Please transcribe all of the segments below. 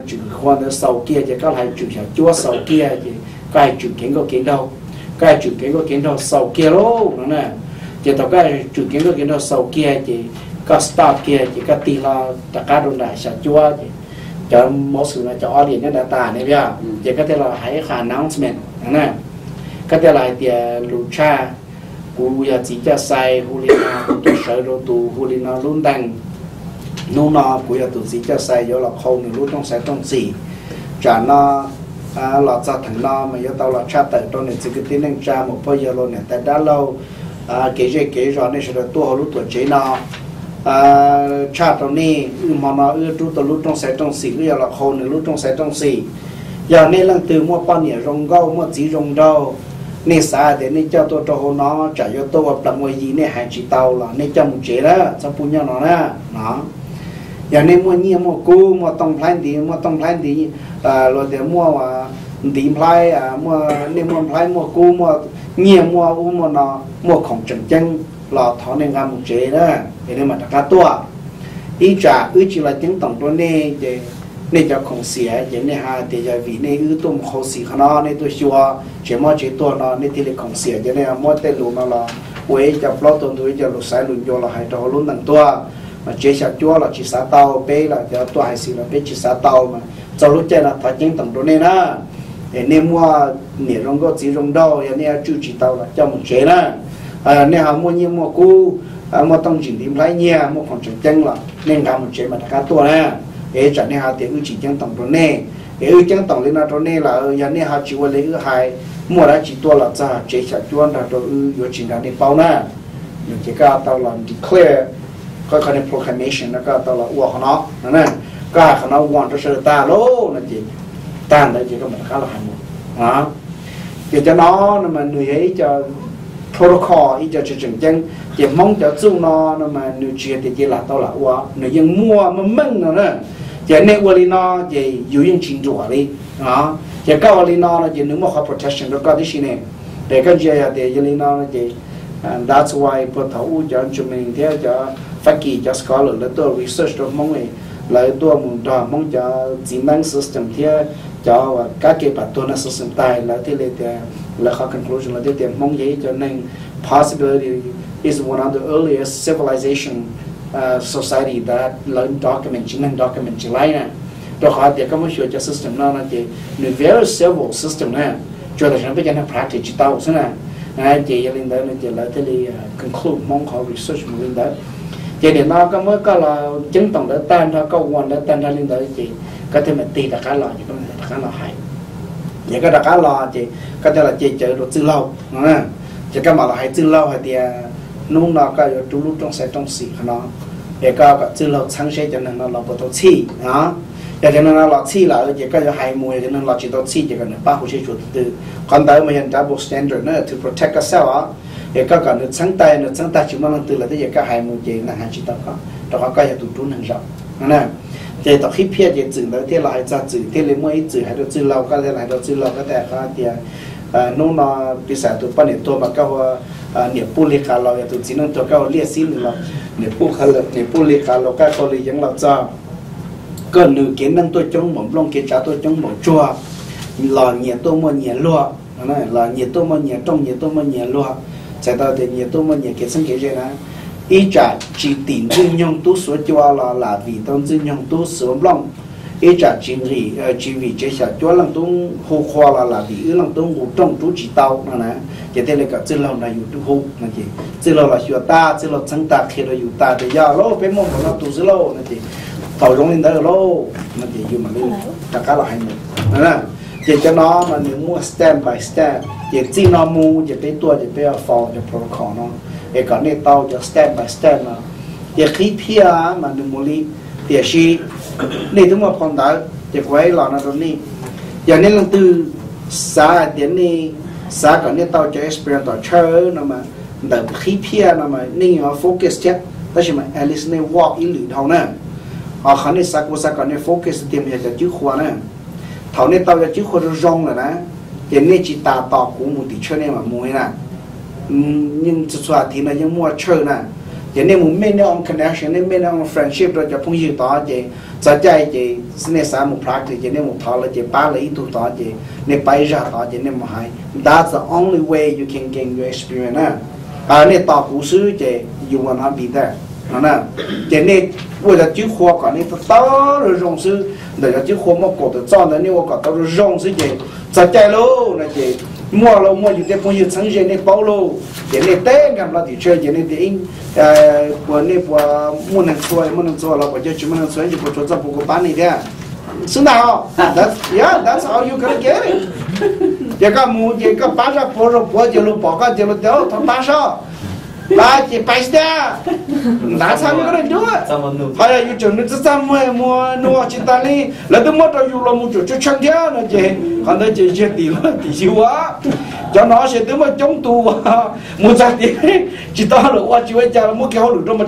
chữ khoan ở sau kia thì các lại chữ chúa sau kia thì cái chữ kiến có kiến đâu cái chữ kiến có kiến đâu sau kia luôn nó nè thì tao cái chữ kiến có kiến đâu sau kia thì các start kia thì các tì lo tất cả đồ đại sản chúa thì cho một sự là cho audience nó data này bây thì các cái là hãy announcement nè các cái là thì lucha cú ya chỉ cho sai hulina tôi sợ rồi tu hulina luôn đằng nô nọ cú ya tu chỉ cho sai do là khâu nữa luôn trong sai trong gì trả nó lọt ra thằng nó mà do tao là cha tới trong này chỉ cái tiếng anh cha một bao giờ luôn này tại đã lâu kể rồi này sẽ được tua lúc tuổi chế nó cha trong này mà nó chú tao lúc trong sai trong gì cái là khâu nữa lúc trong sai trong gì giờ nên lần từ mua bao nhiêu rong gâu mua chỉ rong đâu nên sao để nên cho tôi cho nó trả cho tôi hoặc là mua gì nên hàng chỉ tàu là nên cho một chế đó cho phụ nhau nó đó nó giờ nên mua nhiều mua cũ mua tông plan thì rồi để mua mà tìm plan mua nên mua plan mua cũ mua nhiều mua nó mua không chân chân là thọ nên làm một chế đó để nên mà đặt cá tua ý trả chỉ là tiếng tổng tôi nên để nên cho không xỉa vậy nên ha thì giờ vì nên tôm không xỉa nó nên tôi xua chỉ mua chỉ tôi nó nên thì lại không xỉa vậy nên mua tên luôn nó là quay cho plot tôi cho lúc sai luôn cho là hai trò luôn đằng tua mà chế sạch chúa là chỉ xả tàu bé là cho tua hai xì là bé chỉ xả tàu mà sau lúc chơi là phải chính tổng tôi nên á để nên mua nền rong có chỉ rong đâu vậy nên chú chỉ tàu là cho một chế đó nên họ mua nhiều mua cũ mua tông chỉnh tìm lại nhiều mua phòng trồng chân là nên làm một chế mà cá tua nè để cho nên họ tiền chỉ chẳng tổng rồi nè để chẳng tổng lên là rồi nè là giờ nên họ chỉ lấy hai mua đã chỉ tua là ra chế sạch chuan là rồi vừa chỉ là để bao nè những cái cá tao làm declare có cái proclamation nó cá tao là uo nó nè cá nó quan cho sự ta lố là gì ta là chỉ có một khá là hay một hả để cho nó mà người ấy cho protocol ý cho trường chân chỉ mong cho chung nó mà người chuyện thì chỉ là tao là uo người dân mua mà mừng rồi nè chỉ nên uo đi nó chỉ dụ những chuyện rủa đi đó chỉ cao uo đi nó chỉ nếu mà có protection nó có cái gì này để cái gì để uo đi nó chỉ that's why bắt đầu cho chúng mình theo cho phát kỳ cho scholar là tôi research đó mong này là tôi muốn đó mong cho chính năng system theo cho các cái bản tôi nó system tài là thế là khó conclusion là thế mong vậy cho nên possibility is one of the earliest civilization society that learn document chính năng document chỉ lại nè rồi họ để có một số cho system nó chỉ nền very civil system nè cho là chúng bây giờ nó practice chỉ tao thế nè chỉ lên đó chỉ là thế thì conclude mong họ research một lên đó chỉ để nó có mới có là chứng tổng đã tan ra câu quan đã tan ra lên đó chỉ có thể mình tì đặt cá lò chỉ có mình đặt cá lò hay vậy cái đặt cá lò chỉ có thể là chỉ chờ được từ lâu chỉ cái mà là hay từ lâu hay thì nung nó có chú lúc trong xe trong xì nó để có từ lâu sáng sẽ cho nên nó là bắt đầu chi đó cho nên nó là chi là chỉ có hay mùi cho nên là chỉ đầu chi chỉ cần ba hồ sơ chuột từ còn tới mà hiện double standard nữa to protect yourself để có cả nước sáng tay chỉ mong từ là tới giờ có hai mùi gì là hai chỉ tao có đó có cái tụi trốn hàng rộng nè thì tao khi phía thì chữ đó thì lại ra chữ thì lấy mỗi chữ hay được chữ lâu cái lại được chữ lâu cáiแต่ก็thì nung nó bị sản tụi bạnตัวmà cao nhiệt bù liệt cả lâu tụi chỉ năngตัวcao liệt xí nữa nhiệt bù liệt cả lâu cáiเขาเลยยังเราจะก็หนึ่งเกี่ยนั่งตัวจงหม่อมลงเกี่ยจ่าตัวจงหม่อมจั่วหล่อnhiệtตัวมันnhiệt lúaนั่นหล่อnhiệtตัวมันnhiệt trong nhiệtตัวมันnhiệt lúa chạy到thì nhiệtตัวมันnhiệt cái sinh cái gì đó ý trả chỉ tìm dương nhung tu sửa cho là vì tông dương nhung tu sửa long ý trả chỉ vì chế sản cho lần tung hồ khoa là vì lần tung hồ trong chú chỉ tàu nè chỉ thế là cả trên lâu làอยู่hồ nè chị trên lâu là sửa ta trên lâu sáng ta khi làอยู่ta thì giờ lô phải mong nó tu sửa lô nè chị tàu giống lên đó lô nè chị dùng mà lên tất cả là hay một nè chị cho nó mà nếu mua step by step chị chỉ nó mua chị phải tua chị phải follow the protocol nó để có nên tàu cho step by step mà để khi phía mà đừng mua đi để xí nên chúng mà còn đỡ để quay lò nó rồi đi giờ nên lần từ xã đến đi xã có nên tàu cho experience tàu chơi nó mà đỡ khi phía nó mà nên họ focus chết đó là mà at least nên walk in lưỡi thầu nè họ khả nên xã có nên focus tìm hiểu cho chữ khoa nè thầu nên tàu cho chữ khoa nó rong rồi nè để nên chỉ ta tỏ của một tỷ chơi nên mà mua nè nhưng thực sự thì nóยังmua chơi nè cho nên một bên ông connection nên bên ông friendship rồi cho phong yêu đó chị cho chạy chị nên sao một practice cho nên một thọ là chị ba lấy tu đó chị nên bay ra đó chị nên một hai that's the only way you can gain your experience nên tao cú sư chị you will not be there nè cho nên bây giờ chữ khoa cả nên tao rồi rong sư để cho chữ khoa mà cổ tự chọn đấy nếu mà tao rồi rong sư chị cho chạy luôn là chị mua lâu mua những cái phong yêu sáng chế nên bao lâu cho nên tên làm là thì chơi cho nên thì của nên của muốn làm sao là của cho chúng mình xoay chỉ của cho bộ của bán này thế xứng nào that's how you gonna get it giờ các mua giờ các bán ra phố rồi phố giờ lúc bỏ cái giờ lúc đó thằng bán sao ba chỉ phải ra that's how you gonna do it hay là you chuẩn bị rất mua chỉ ta đi là tôi mất rồi you là mua chỗ chân theo nó chị còn đây chị tỷ siêu quá cho nó sẽ tới mà chống tù mua ra tiền chỉ tao là qua chú ấy cha là mua kéo được đâu mà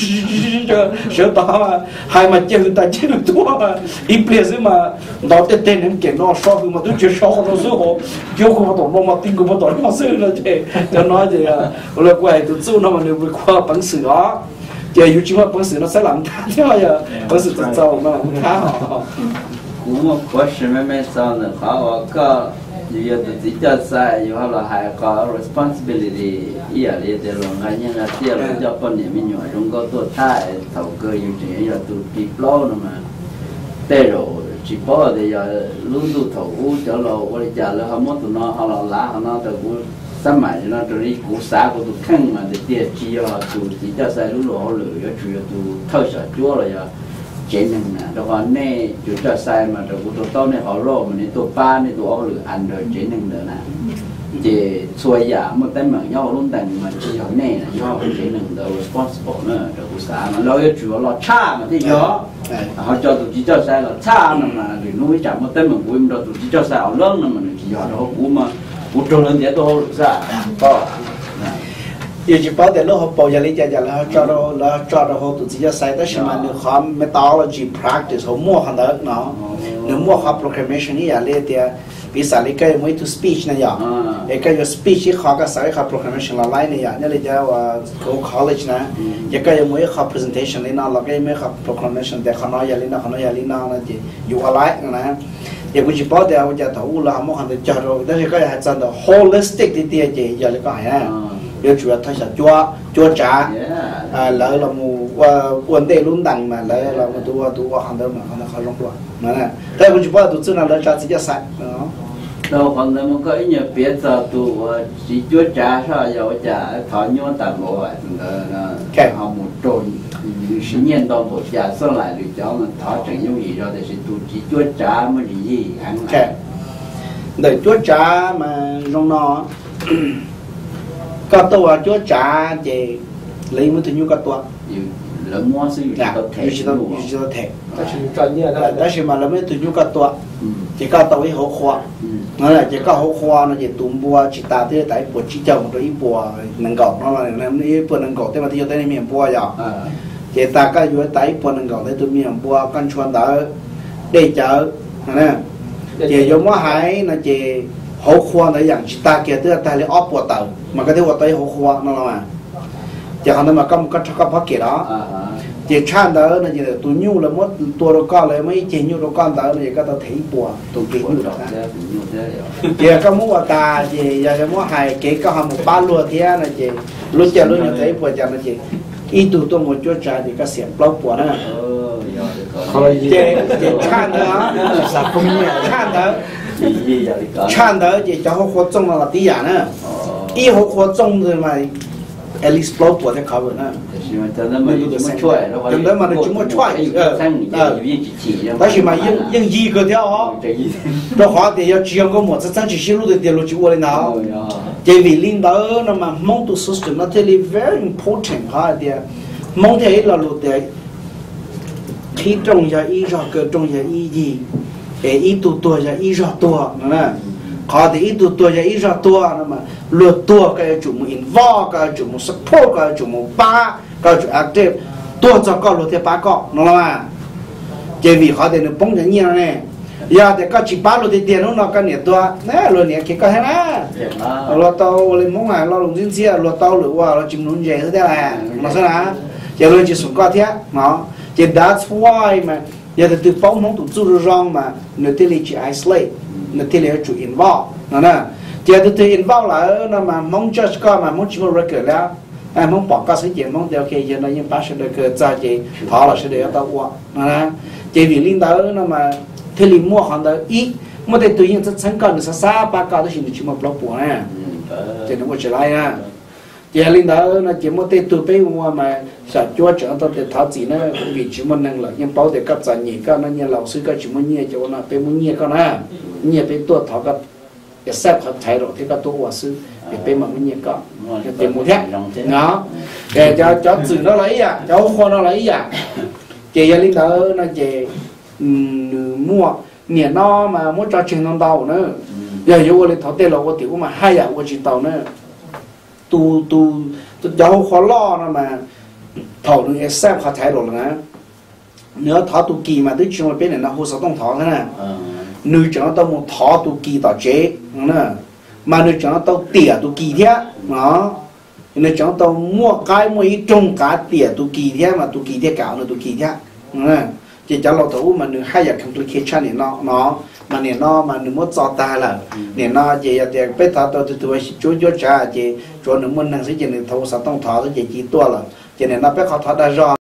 sợ tao mà hai mà chơi ta chơi được thua mà ít place mà đó tên em kể nó so mà tôi chưa so nó số hộ kêu không có tổ mà tin không có tổ nó xưa là chị cho nó thì là quay tụi chú nó mà nếu vượt qua bằng sự đó giờ yêu chỉ mà bằng sự nó sẽ làm thế mà giờ bằng sự tự giàu nó khá họ cũng một question mấy sao nữa họ có nhiều tự cho sai nhiều là hay có responsibility ý là để rồi ngay như là tiêu là cho con nhà mình nhỏ chúng có tuổi thai thầu cơ yêu chỉ là tụi people nữa mà tê rồi chỉ có để giờ lúc tụi thầu cho là bây giờ là họ muốn tụi nó họ là lá họ nó từ sắm mày nó từ đi cú xã của tụi khăn mà để tiền chi là tụi chỉ cho sai lúc họ lười cho chủ yếu tụi thâu sợ chúa là giờ chế năng nè, đó còn nè chủ cho sai mà rồi tụi tao nè họ rồ mà nè tụi ba nè tụi ông lười ăn rồi chế năng nữa nè, chế xuôi giả một tay mà nhau luôn đành mà chỉ họ nè là nhau chế năng đâu responsible nữa rồi cú xã mà lo cho chủ lo cha mà thì đó họ cho tụi chỉ cho sai là cha mà rồi nuôi chậm một tay mà vui mà tụi chỉ cho sai họ lớn mà chỉ họ đó cú mà cú trôn lên để tôi ra to yêu chỉ bảo để nó học bao giờ lấy giờ là cho nó học tụi chỉ cho sai đó mà nếu họ methodology practice họ mua hàng đó nó nếu mua học programmation này là thì ví dụ như cái mới to speech này vậy cái speech họ có sai học programmation là lại này vậy nên là college này cái mới học presentation này nó là cái mới học programmation để họ nói vậy nó là gì you alike nè giờ cũng chỉ bảo để giờ thấu là mua hàng để cho rồi đó là cái chân đó holistic thì gì giờ là cái này điều chủ yếu thay là chua trà lợi là một vấn đề luôn đằng mà lợi là một tu hàng đó mà nó khó lắm luôn nè đây cũng chỉ bảo tụi chúng là lợi trà chỉ cho sạch đâu còn là một cái nhiều biết giờ tụi chỉ chua trà sao giờ trà thọ nhon tạm bộ vậy họ một trộn sinh nhiên đâu một trà sau lại được cho mình thọ chẳng như gì rồi thì tụi chỉ chua trà mới gì ăn để chua trà mà trong nó có tôi chúa trả về lấy một thứ như có tôi là mua sử dụng tập thể đó là mà lấy một thứ như có tôi chỉ có tôi hỗ khoa nó là chỉ có hỗ khoa nó chỉ tụm bùa chỉ ta thế tại bùa chỉ chồng rồi bùa nâng gọt nó là nâng bùa nâng gọt thế mà thì tới đây miền bùa giờ chỉ ta cái dưới tại bùa nâng gọt tới miền bùa căn chuan đỡ để chợ nè chỉ giống quá hay là chỉ hỗ khoa để dạng chỉ ta kia tức ta lấy ốp bùa tàu mà cái thứ bùa tàu hỗ khoa nó là chỉ còn mà có phát kia đó chỉ chăn đó là chỉ tụi nhu là mất tua đồ con là mấy chỉ nhu đồ con đó là chỉ có tao thấy bùa tụi kia nhu đó chỉ có mua ta chỉ giờ mua hai cái có một ba lúa thế là chỉ lúc chờ lúc nhận thấy bùa chẳng là chỉ ít tụi tôi một chỗ trà thì có xiềng bao bùa nữa chỉ chăn đó chăn đó chỉ cho họ khoa trong là tí giả nữa ít họ khoa trong rồi mà at least blow bùa thì cover nữa chúng ta mà chúng mà chơi đó là mà những gì cơ theo họ đó họ thì要只要个么子争取新路的电路就我来拿这为领导那么 mong to system 那这里 very important 哈的 mong thế là路的khi trồng ra ý rõ cơ trồng ra ý gì để ý tụ ra ý rõ tua nè họ thì ít tụ ra ý rõ tua mà luật tua cái chủ một involve cái chủ một support cái chủ một ba cái chủ active tua cho con luật thì ba con nó là chỉ vì họ thì nó bông ra nhiều này giờ thì có chỉ bán luôn thì tiền nó có nhiệt tua nè luôn nhiệt cái có hết á lo tàu lên mông à lo lồng dính lo tàu lửa qua lo chim nún dày thế là mà sao nào giờ luôn chỉ xuống qua thế nó chỉ that's why mà giờ thì từ phóng mông tụt du rong mà người tiêu li chỉ isolate người tiêu li chủ involve nó nè giờ từ involve là nó mà mông just có mà mông chỉ có recordแล้วmong bỏ các sự kiện mong theo khi giờ nó những bác sĩ được ra chị họ là sẽ để tao qua nè chị vì linh đó nó mà thế li mua hàng đó ít mà để tự nhiên rất thành công được xa ba cao đó chỉ được chỉ một block bỏ nè chị nó có trở lại à chị linh đó nó chỉ một để tự bây mua mà sợ chúa trở tao để tháo gì nó vì chỉ một năng lực nhưng bảo để cấp giải nhị cái nó như lão sư cái chỉ một nhị cho nó bây muốn nhị cái nè nhị bây tôi tháo cái cái sếp họ thay đổi thì cái tôi hòa sư để bây mà muốn nhị cái tìm một thế nó để cho từ nó lấy à cho khoa nó lấy à chị linh đó nó chị mua nhẹ nó mà muốn cho chuyện non tàu nữa giờ vô lên tháo tiền là có tiểu mà hay à có chuyện tàu nữa tu cháu khó lo nó mà thảo được xem họ thay đổi nữa nếu thảo tu kỳ mà tới chuyện mà bên này nó hồ sơ đông thảo thế này nữ cho nó tao một thảo tu kỳ tạo chế nữa mà nữ cho nó tao tỉa tu kỳ thế nó nữ cho nó tao mua cái mua ít trồng cá tỉa tu kỳ thế mà tu kỳ thế cạo nữa tu kỳ thế nữa chỉ choเราthấu mà nữ hay là complication này nó mà nè nó mà nữ muốn cho ta là nè nó chỉ để biết thảo tao từ chú trả chỉ cho nữ muốn năng sử dụng thấu sao tông thảo chỉ tua là chỉ nè nó biết họ thảo đã rõ